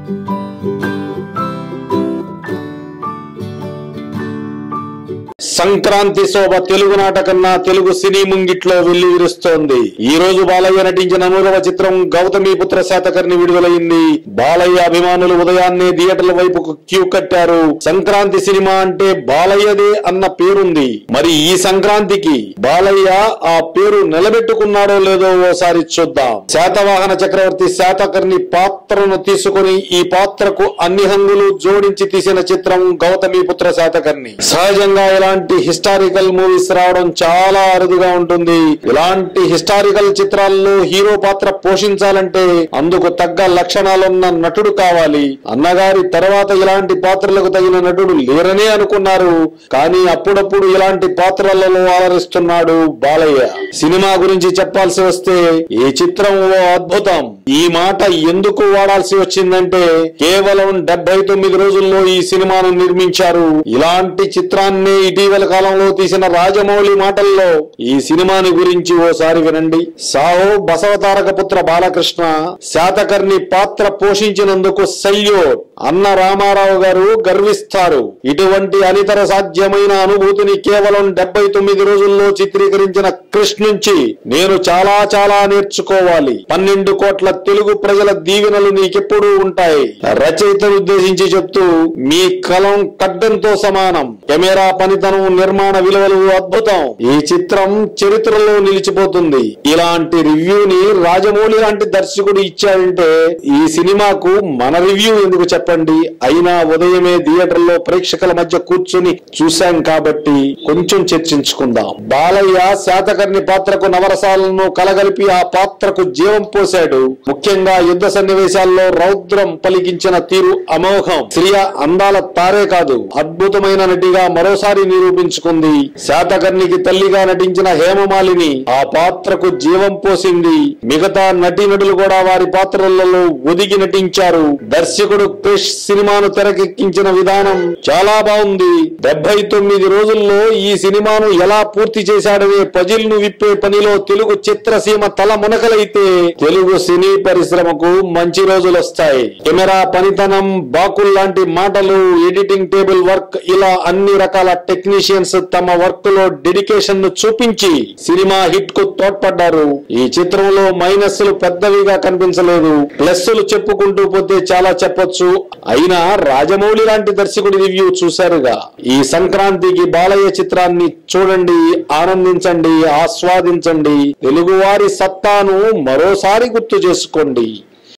సంక్రాంతి శోభ తెలుగు నాటకన్నా తెలుగు సినీ ముంగిట్లో వెల్లివిరుస్తోంది. ఈ రోజు బాలయ్య నటించిన 100వ చిత్రం గౌతమిపుత్ర శాతకర్ణి విడుదలైంది. బాలయ్య అభిమానులు ఉదయాన్నే థియేటర్ల వైపుకు క్యూ కట్టారు. సంక్రాంతి సినిమా అంటే బాలయ్యదే అన్న పేరుంది. మరి ఈ సంక్రాంతికి బాలయ్య ఆ పేరు నిలబెట్టుకున్నాడో లేదో ఓసారి చూద్దాం. శాతవాహన చక్రవర్తి శాతకర్ణి పాత్రను తీసుకుని ఈ పాత్రకు అన్ని హంగులు జోడించి తీసిన చిత్రం గౌతమిపుత్ర శాతకర్ణి. సహజంగా ఇలాంటి హిస్టారికల్ మూవీస్ రావడం చాలా అరుదుగా ఉంటుంది. ఇలాంటి హిస్టారికల్ చిత్రాల్లో హీరో పాత్ర పోషించాలంటే అందుకు తగ్గ లక్షణాలున్న నటుడు కావాలి. అన్నగారి తర్వాత ఇలాంటి పాత్రలకు తగిన నటుడు లేరనే అనుకున్నారు. కానీ అప్పుడప్పుడు ఇలాంటి పాత్రలలో ఆలరిస్తున్నాడు బాలయ్య. సినిమా గురించి చెప్పాల్సి వస్తే ఈ చిత్రం ఓ అద్భుతం. ఈ మాట ఎందుకు వాడాల్సి వచ్చిందంటే కేవలం 79 రోజుల్లో ఈ సినిమాను నిర్మించారు. ఇలాంటి చిత్రాన్ని ఇటీవల కాలంలో తీసిన రాజమౌళి మాటల్లో ఈ సినిమాని గురించి ఓసారి వినండి. సాహో బసవతారక పుత్ర బాలకృష్ణ శాతకర్ణి పాత్ర పోషించినందుకు సల్యూట్ అన్న రామారావు గారు గర్విస్తారు. ఇటువంటి అనితర సాధ్యమైన అనుభూతిని కేవలం 79 రోజుల్లో చిత్రీకరించిన కృష్ణ నుంచి నేను చాలా చాలా నేర్చుకోవాలి. 12 కోట్ల తెలుగు ప్రజల దీవెనలు నీకెప్పుడూ ఉంటాయి. రచయితను ఉద్దేశించి చెప్తూ మీ కలం ఖడ్డంతో సమానం. కెమెరా పనితనం, నిర్మాణ విలువలు అద్భుతం. ఈ చిత్రం చరిత్రలో నిలిచిపోతుంది. ఇలాంటి రివ్యూని రాజమౌళి లాంటి దర్శకుడు ఇచ్చాడంటే ఈ సినిమాకు మన రివ్యూ ఎందుకు చెప్పండి. అయినా ఉదయమే థియేటర్ లో ప్రేక్షకుల మధ్య కూర్చుని చూశాం కాబట్టి కొంచెం చర్చించుకుందాం. బాలయ్య శాతకర్ణి పాత్రకు నవరసాలను కలగలిపి ఆ పాత్రకు జీవం పోశాడు. ముఖ్యంగా యుద్ధ సన్నివేశాల్లో రౌద్రం పలికించిన తీరు అమోఘం. శ్రియ అందాల తారే కాదు, అద్భుతమైన నటిగా మరోసారి నిరూపించుకుంది. శాతకర్ణికి తల్లిగా నటించిన హేమమాలిని ఆ పాత్రకు జీవం పోసింది. మిగతా నటీనటులు కూడా వారి పాత్రలలో ఒదిగి నటించారు. దర్శకుడు క్రిష్ సినిమాను తెరకెక్కించిన విధానం చాలా బాగుంది. 79 రోజుల్లో ఈ సినిమాను ఎలా పూర్తి చేశాడనే పజిల్ ను విప్పే పనిలో తెలుగు చిత్రసీమ తల మునకలైతే తెలుగు సినీ పరిశ్రమకు మంచి రోజులు వస్తాయి. కెమెరా పనితనం, బాకుల్ లాంటి మాటలు, ఎడిటింగ్ టేబుల్ వర్క్, ఇలా అన్ని రకాల టెక్నీషియన్స్ తమ వర్క్ లో డెడికేషన్ ను చూపించి సినిమా హిట్ కు తోడ్పడ్డారు. ఈ చిత్రంలో మైనస్లు పెద్దవిగా కనిపించలేదు. ప్లస్లు చెప్పుకుంటూ పోతే చాలా చెప్పొచ్చు. అయినా రాజమౌళి లాంటి దర్శకుడి రివ్యూ చూశారుగా. ఈ సంక్రాంతికి బాలయ్య చిత్రాన్ని చూడండి, ఆనందించండి, ఆస్వాదించండి. తెలుగువారి సత్తాను మరోసారి గుర్తు చేసుకోండి.